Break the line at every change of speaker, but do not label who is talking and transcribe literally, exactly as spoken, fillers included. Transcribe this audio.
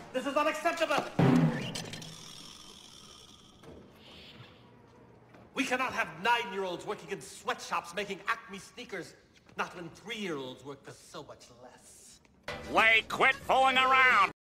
This is unacceptable! We cannot have nine-year-olds working in sweatshops making Acme sneakers. Not when three-year-olds work for so much less.
Wait, quit fooling around!